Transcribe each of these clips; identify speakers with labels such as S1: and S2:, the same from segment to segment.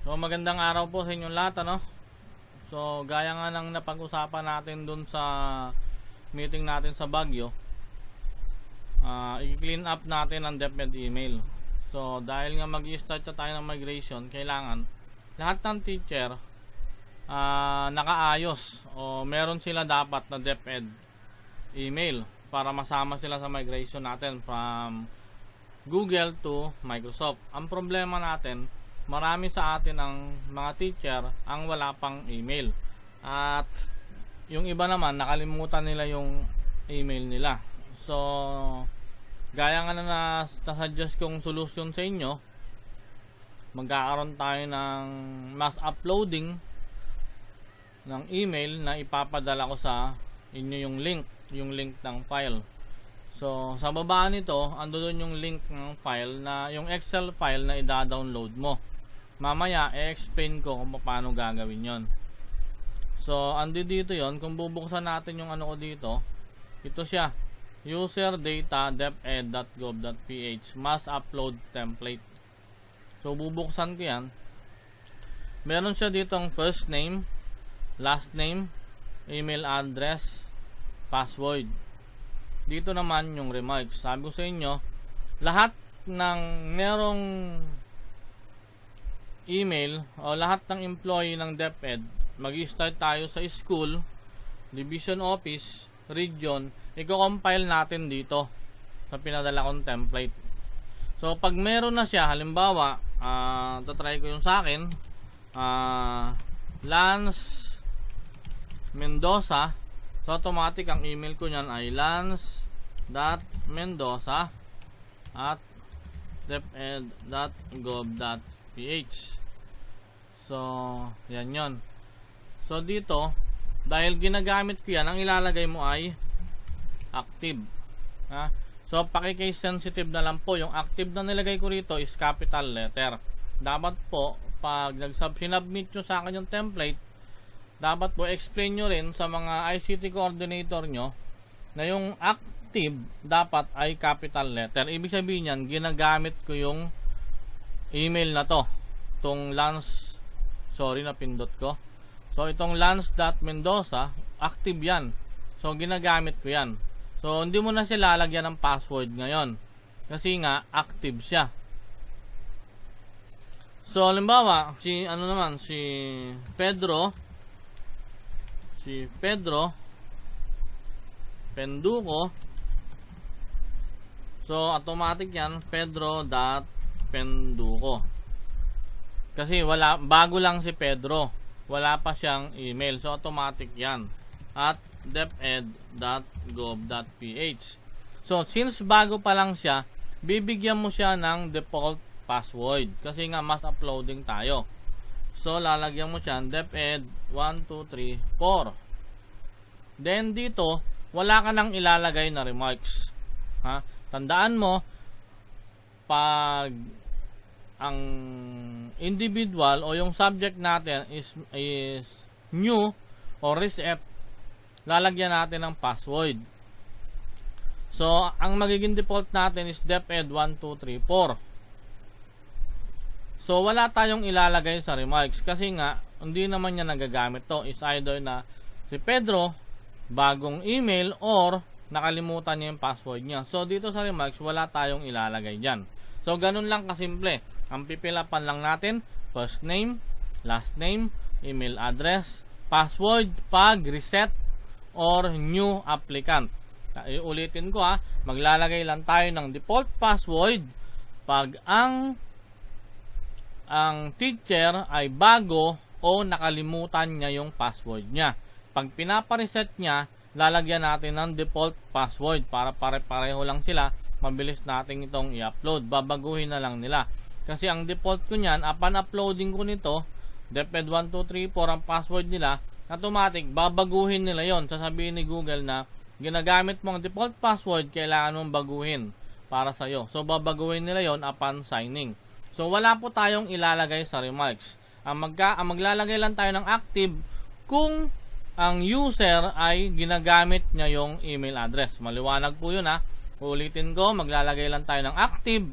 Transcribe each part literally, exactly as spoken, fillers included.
S1: So magandang araw po sa inyong lahat, ano? So gaya nga ng napag-usapan natin dun sa meeting natin sa Baguio, uh, i-clean up natin ang DepEd email. So dahil nga mag-i-start na tayo ng migration, kailangan lahat ng teacher uh, nakaayos o meron sila dapat na DepEd email para masama sila sa migration natin from Google to Microsoft. Ang problema natin, marami sa atin ang mga teacher ang wala pang email, at yung iba naman nakalimutan nila yung email nila. So gaya nga na nasuggest kong solution sa inyo, magkakaroon tayo ng mass uploading ng email na ipapadala ko sa inyo yung link, yung link ng file. So sa baba nito andoon yung link ng file, na yung Excel file na i-download mo. Mamaya i-explain ko kung paano gagawin yon. So andi dito yon, kung bubuksan natin yung ano ko dito, ito siya, user data deped dot gov dot ph mass upload template. So bubuksan ko yan. Meron siya ditong first name, last name, email address, password. Dito naman yung remarks. Sabi ko sa inyo, lahat ng merong email o lahat ng employee ng DepEd, mag-i-start tayo sa school, division office, region, i-compile natin dito sa pinadala kong template. So pag meron na siya, halimbawa uh, tatry ko yung sa akin, uh, Lance Mendoza, so automatic ang email ko nyan ay lance dot mendoza at deped dot gov dot ph. So yan yon. So dito, dahil ginagamit ko yan, ang ilalagay mo ay active, ha? So paki-case sensitive na lang po. Yung active na nilagay ko rito is capital letter. Dapat po pag nag-submit nyo sa akin yung template, dapat po explain nyo rin sa mga I C T coordinator nyo na yung active dapat ay capital letter. Ibig sabihin yan, ginagamit ko yung email na to, itong Lance, sorry napindot ko. So itong lance.mendoza, active yan. So ginagamit ko yan. So hindi mo na siya lalagyan ng password ngayon, kasi nga active siya. So halimbawa, si ano naman, si Pedro, si Pedro Penduko, so automatic yan, Pedro.Penduko, kasi wala, bago lang si Pedro, wala pa siyang email, so automatic yan at deped dot gov dot ph. So since bago pa lang siya, bibigyan mo siya ng default password kasi nga mass uploading tayo. So lalagyan mo siya deped one two three four. Then dito wala ka nang ilalagay na remarks, ha? Tandaan mo, pag ang individual o yung subject natin is, is new o reset, lalagyan natin ng password. So ang magiging default natin is deped one two three four. So wala tayong ilalagay sa remarks kasi nga hindi naman niya nagagamit to. Is either na si Pedro bagong email or nakalimutan niya yung password niya. So dito sa remarks wala tayong ilalagay dyan. So ganun lang kasimple. Ang pipilapan lang natin, first name, last name, email address, password pag reset or new applicant. Iulitin ko ha, maglalagay lang tayo ng default password pag ang ang teacher ay bago o nakalimutan niya yung password niya. Pag pinapareset niya, lalagyan natin ng default password para pare-pareho lang sila, mabilis natin itong i-upload. Babaguhin na lang nila. Kasi ang default ko niyan, upon uploading ko nito, deped one two three four ang password nila, automatic, babaguhin nila yon. Sasabihin ni Google na ginagamit mo ang default password, kailangan mong baguhin para sa'yo. So babaguhin nila yon upon signing. So wala po tayong ilalagay sa remarks. Ang, magka, ang maglalagay lang tayo ng active kung ang user ay ginagamit niya yung email address. Maliwanag po yun ha. Ulitin ko, maglalagay lang tayo ng active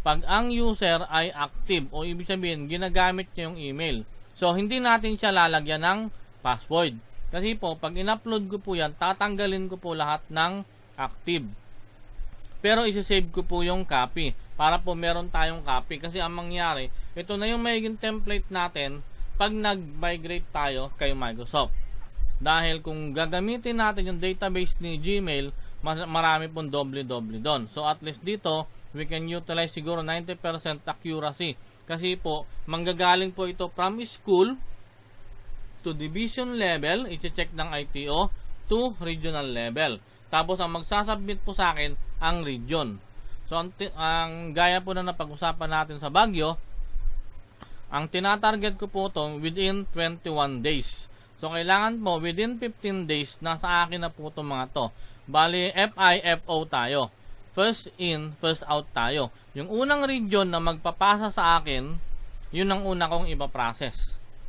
S1: pag ang user ay active o ibig sabihin ginagamit niya yung email. So hindi natin siya lalagyan ng password. Kasi po pag in-upload ko po yan, tatanggalin ko po lahat ng active. Pero isi-save ko po yung copy para po meron tayong copy. Kasi ang mangyari, ito na yung magiging template natin pag nag-migrate tayo kay Microsoft. Dahil kung gagamitin natin yung database ni Gmail, marami pong doble-doble doon. So at least dito, we can utilize siguro ninety percent accuracy. Kasi po, manggagaling po ito from school to division level, i-check ng I T O, to regional level. Tapos ang magsasubmit po sa akin, ang region. So ang, ang gaya po na napag-usapan natin sa Baguio, ang tinatarget ko po ito within twenty-one days. So kailangan po within fifteen days, nasa akin na po itong mga to. Bali, F I F O tayo. First in, first out tayo. Yung unang region na magpapasa sa akin, yun ang una kong ipaprocess.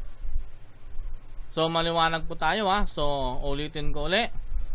S1: So, maliwanag po tayo ha. So, ulitin ko uli.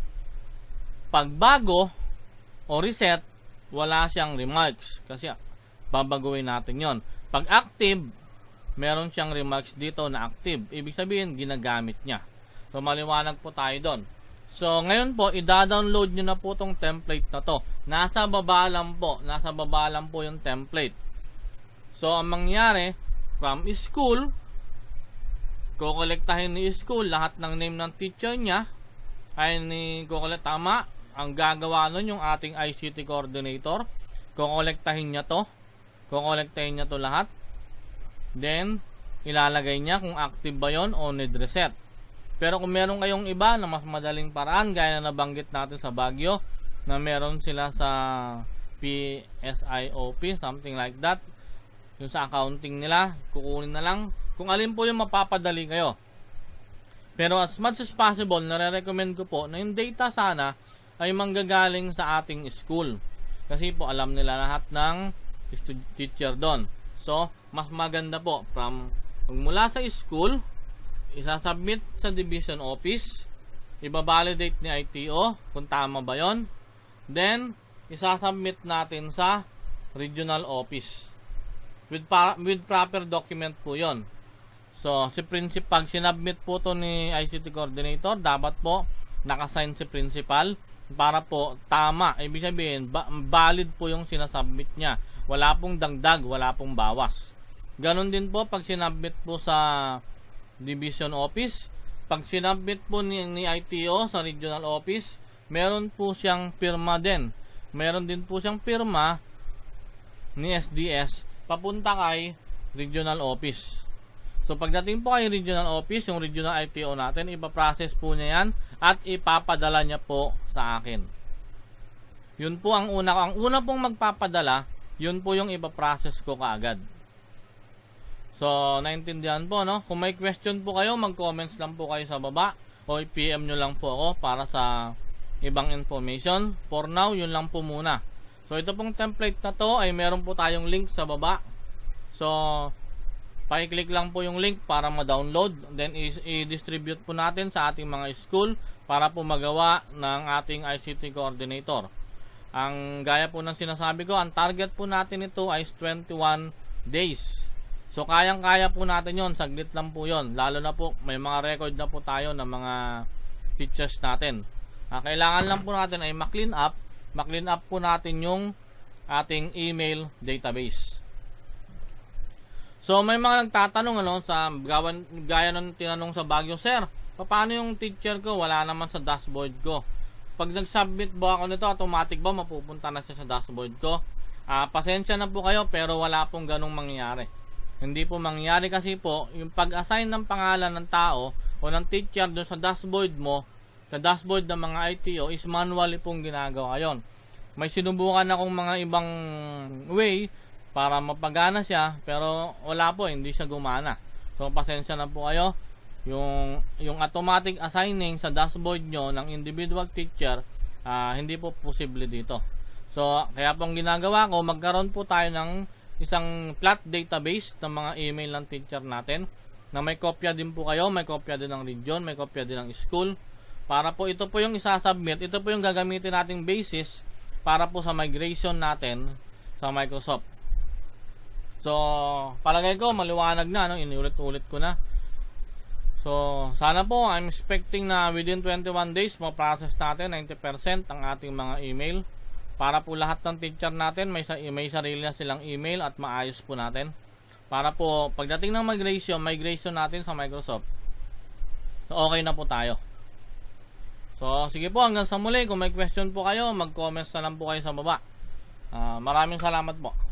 S1: Pag bago o reset, wala siyang remarks. Kasi babaguhin natin yon. Pag active, meron siyang remarks dito na active. Ibig sabihin, ginagamit niya. So, maliwanag po tayo doon. So, ngayon po, i-download nyo na po tong template na to. Nasa baba lang po. Nasa baba lang po yung template. So, ang mangyari, from school, kukolektahin ni school lahat ng name ng teacher niya. Ay, ni kukolekt, tama. Ang gagawa nun yung ating I C T coordinator. Kukolektahin niya to. Kukolektahin niya to lahat. Then, ilalagay niya kung active ba yon o need reset. Pero kung meron kayong iba na mas madaling paraan, gaya na nabanggit natin sa Baguio, na meron sila sa P S I O P, something like that, yung sa accounting nila, kukunin na lang kung alin po yung mapapadali kayo. Pero as much as possible, nare-recommend ko po na yung data sana ay manggagaling sa ating school. Kasi po alam nila lahat ng teacher doon. So, mas maganda po from mula sa school, isasubmit sa division office, ibabalidate ni I T O kung tama ba yon. Then, isasubmit natin sa regional office with, with proper document po yon. So, si principal, pag sinubmit po to ni I C T coordinator, dapat po nakasign si principal para po tama. Ibig sabihin, valid po yung sinasubmit niya. Wala pong dagdag, wala pong bawas. Ganon din po pag sinubmit po sa division office. Pag sinubmit po ni, ni I T O sa regional office, meron po siyang pirma din. Meron din po siyang pirma ni S D S papunta kay regional office. So pagdating po kay regional office, yung regional I T O natin, ipaprocess po niya yan at ipapadala niya po sa akin. Yun po ang una. Ang una pong magpapadala, yun po yung ipaprocess ko kaagad. So, naintindihan po, no? Kung may question po kayo, mag-comments lang po kayo sa baba o i-P M nyo lang po ako para sa ibang information. For now, yun lang po muna. So, ito pong template na to ay meron po tayong link sa baba. So, pakiclick lang po yung link para ma-download. Then, i-distribute po natin sa ating mga school para po magawa ng ating I C T coordinator. Ang gaya po ng sinasabi ko, ang target po natin ito ay twenty-one days. So, kayang-kaya po natin yon, saglit lang po yon. Lalo na po, may mga record na po tayo ng mga teachers natin. Ah, kailangan lang po natin ay ma-clean up. Ma-clean up po natin yung ating email database. So, may mga nagtatanong, ano, sa gawan, gaya ng tinanong sa Baguio, Sir, paano yung teacher ko? Wala naman sa dashboard ko. Pag nag-submit ba ako nito, automatic ba mapupunta na siya sa dashboard ko? Ah, pasensya na po kayo, pero wala pong ganong mangyayari. Hindi po mangyayari kasi po, yung pag-assign ng pangalan ng tao o ng teacher doon sa dashboard mo, sa dashboard ng mga I T O, is manually pong ginagawa yon. May sinubukan akong mga ibang way para mapagana siya, pero wala po, hindi siya gumana. So, pasensya na po kayo. Yung, yung automatic assigning sa dashboard nyo ng individual teacher, uh, hindi po posible dito. So, kaya pong ginagawa ko, magkaroon po tayo ng isang flat database ng mga email ng teacher natin na may kopya din po kayo, may kopya din ng region, may kopya din ng school, para po ito po yung isasubmit, ito po yung gagamitin nating basis para po sa migration natin sa Microsoft. So, palagay ko maliwanag na, no? Inulit-ulit ko na. So, sana po, I'm expecting na within twenty-one days, ma-process natin ninety percent ang ating mga email. Para po lahat ng teacher natin, may, may sarili na silang email at maayos po natin. Para po, pagdating ng migration, migration natin sa Microsoft, so okay na po tayo. So, sige po, hanggang sa muli. Kung may question po kayo, mag-comments na lang po kayo sa baba. Uh, maraming salamat po.